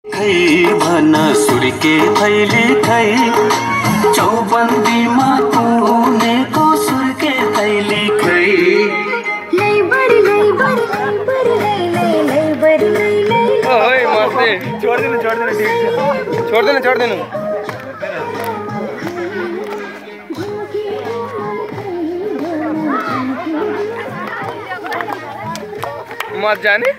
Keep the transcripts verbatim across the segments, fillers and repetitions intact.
खै भन सुर्के थैली खै चौबन्दीमा कुनेको सुर्के थैली खै लै बडी लै बडी लै बडी लै लै लै बडी लै लै ओए मस्ते छोड देनु छोड देनु छोड देनु छोड देनु मत जाने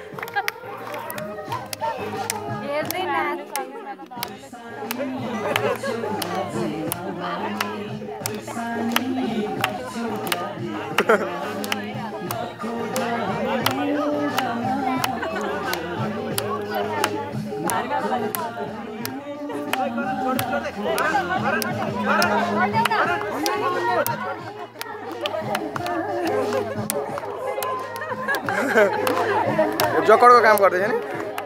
जोकर को काम गर्दै छ नि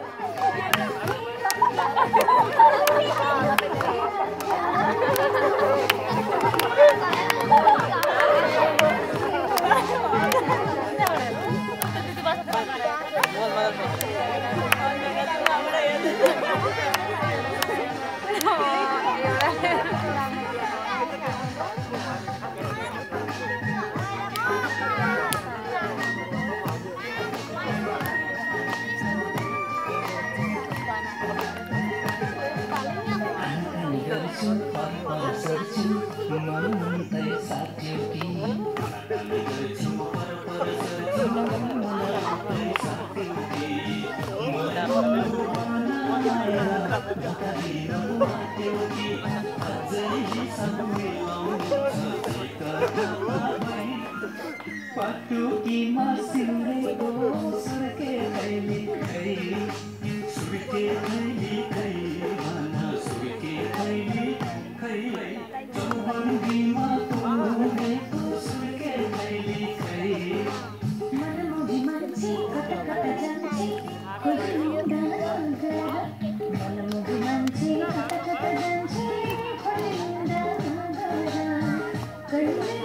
पटुकीमा सिउँडेको सुर्के थैली खै सुर्के थैली खै भन सुर्के थैली खै चौबन्दीमा कुनेको सुर्के थैली खै मनमुजी मान्छे कता कता जान्छे खोलिँदा घर मनमुजी मान्छे कता कता जान्छे खोलिँदा घर कहिले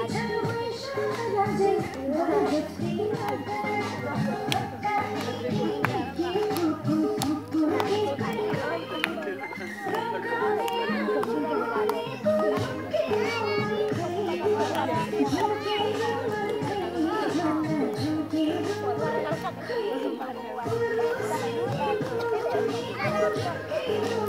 Thank you.